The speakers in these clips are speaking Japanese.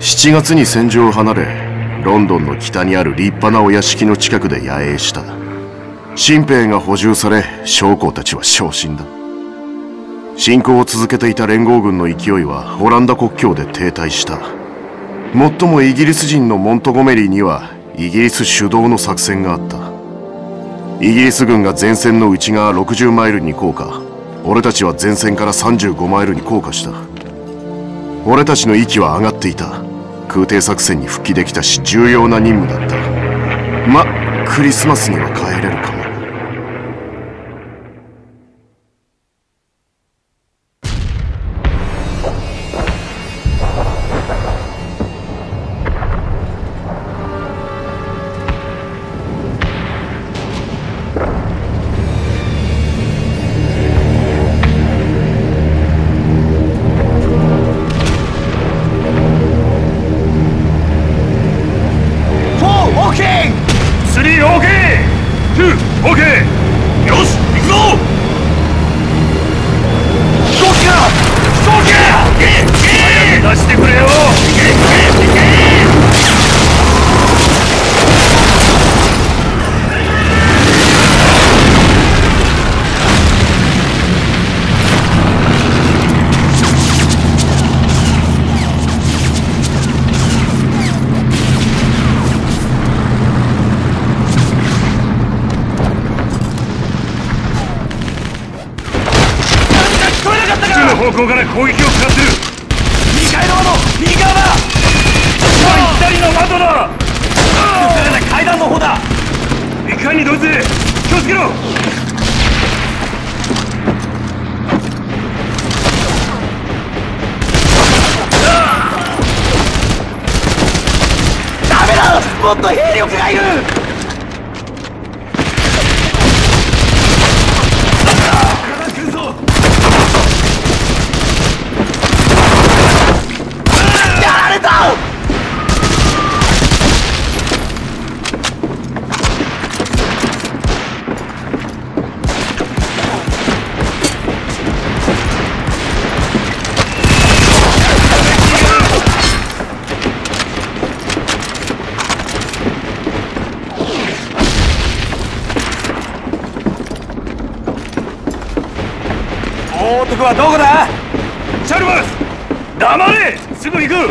7月に戦場を離れ、ロンドンの北にある立派なお屋敷の近くで野営した。新兵が補充され、将校たちは昇進だ。侵攻を続けていた連合軍の勢いはオランダ国境で停滞した。もっともイギリス人のモントゴメリーにはイギリス主導の作戦があった。イギリス軍が前線の内側60マイルに降下、俺たちは前線から35マイルに降下した。俺たちの息は上がっていた。空挺作戦に復帰できたし重要な任務だった。ま、クリスマスには帰れるかも。 方向から攻撃を使ってる。 2階の窓、右側だ。 左の窓だ。 階段の方だ。 1階にドイツ、気をつけろ。 ダメだ、もっと兵力がいる。男はどこだ？ チャルバス、黙れ！すぐ行く。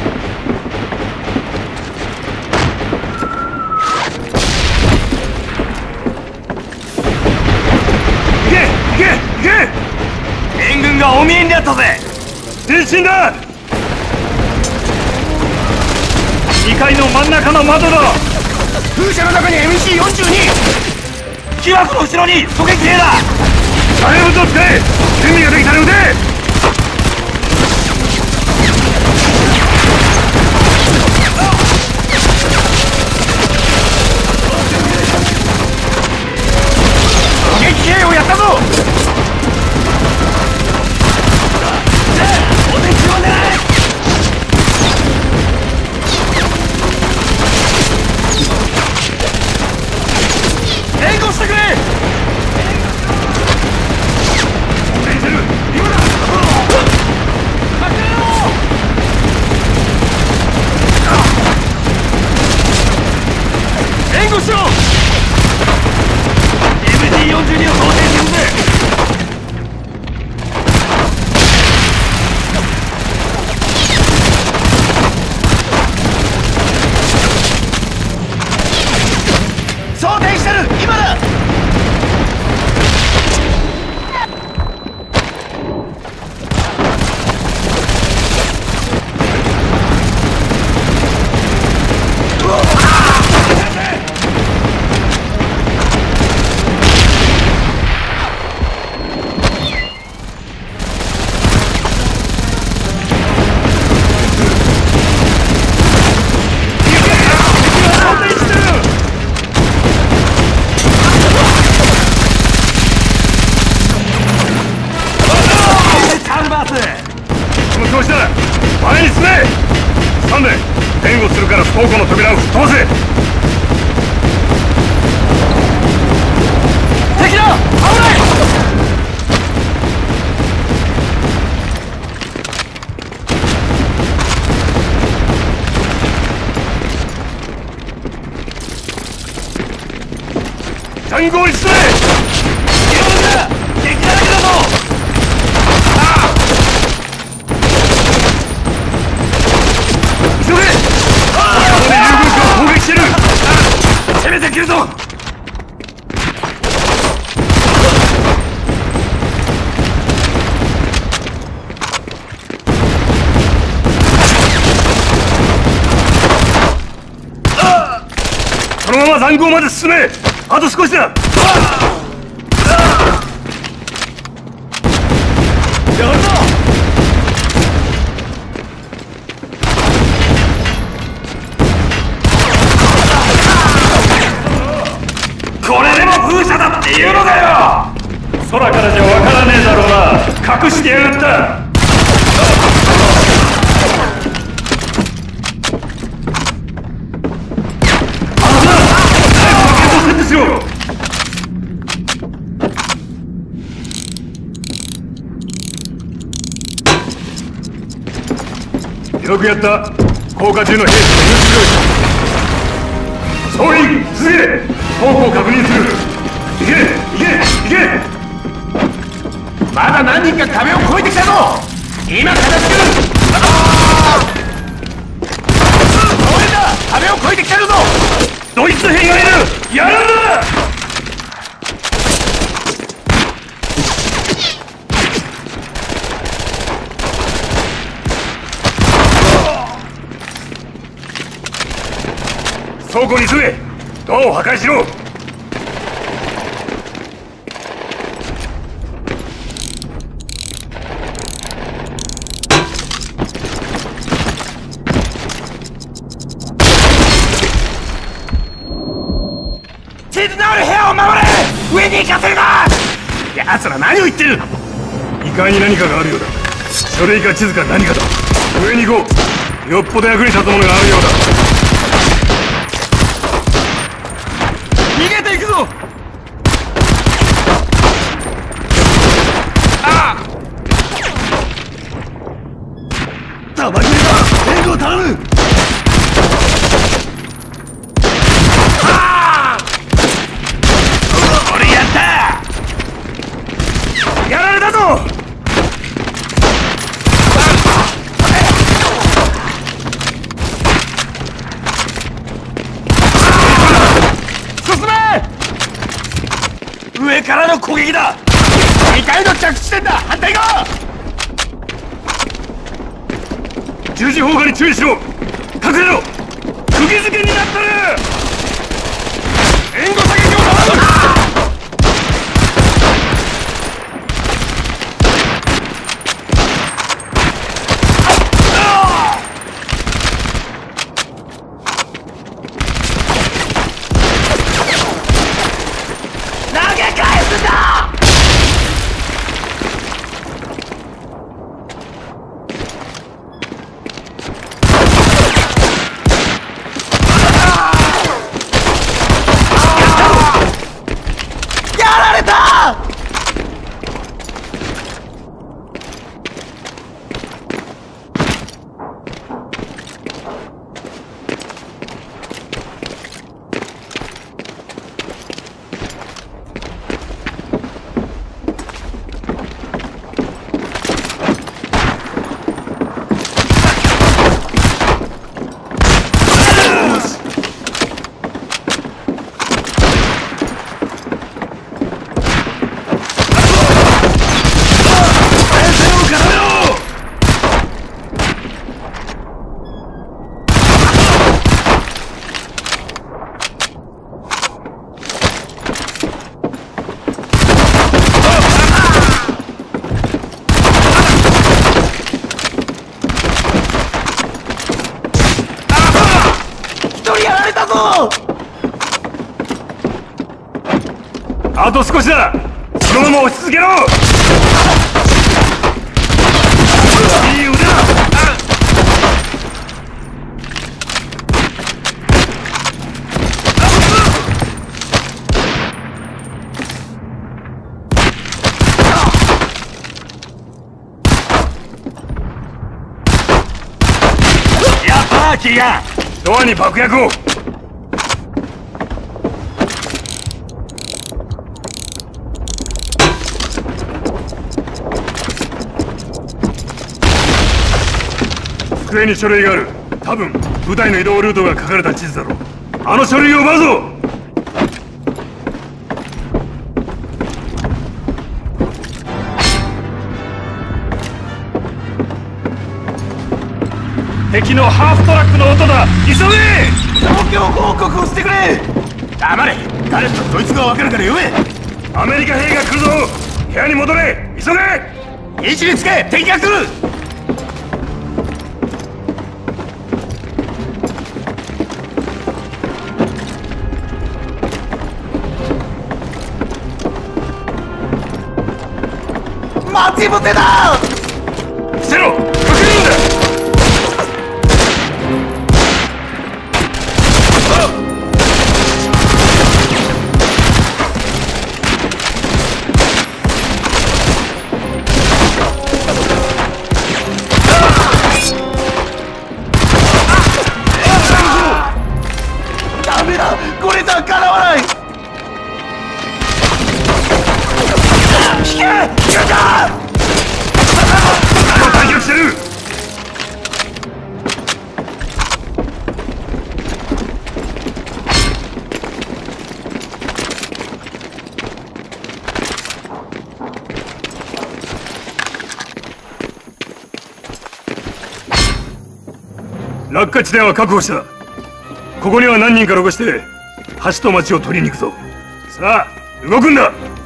行け行け行け！ 援軍がお見えになったぜ。 前進だ。2階の真ん中の窓だ。 風車の中に MC42。木枠の後ろに狙撃兵だ。 あれを取って準備ができたので。 狙撃兵をやったぞ。お敵を狙え。援護してくれ。 3号に進め。 敵だらけだぞ。 急げ。ここで友軍機を攻撃してる。 攻めてくるぞ。 そのまま塹壕まで進め。あと少しだ。やるぞ。 これでも風車だっていうのかよ。 空からじゃわからねえだろうな。隠してやがった。よくやった。降下中の兵士を入手しろ。総員続け。方向を確認する。行け行け行け。 まだ何人か壁を越えてきたぞ。今片付ける。俺だ。壁を越えてきてるぞ。 ドイツ兵がいる。やるんだ。倉庫に急げ。ドアを破壊しろ。 地図のある部屋を守れ。上に行かせるな。奴ら何を言ってる。 2階に何かがあるようだ。書類か地図か何かだ。上に行こう。よっぽど役に立つものがあるようだ。 逃げていくぞ。 弾切れだ。援護頼む。 俺やった。 やられたぞ。 上からの攻撃だ。2階の着地点だ。反対側。 十字砲火に注意しろ。隠れろ。釘付けになってる。 援護射撃を頼むな。投げ返すんだ。 あと少しだ。そのまま落ち続けろ。いい腕だ。 やったー、キーガン。 ドアに爆薬を。 机に書類がある。多分部隊の移動ルートが書かれた地図だろう。あの書類を奪うぞ。敵のハーフトラックの音だ。急げ。 状況報告をしてくれ。黙れ。誰とそいつが分かるから言え。 アメリカ兵が来るぞ。部屋に戻れ。急げ。 位置につけ。敵が来る。待ち伏せだ。 伏せろ。かけるんだ。 ダメだ。これじゃかなわない。引け。引けた。 退却してる。落下地点は確保した。ここには何人か残して橋と町を取りに行くぞ。さあ動くんだ。